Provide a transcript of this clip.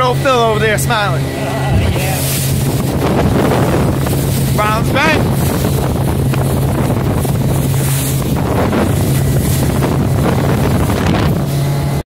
old Phil over there smiling. Yeah. Rounds back.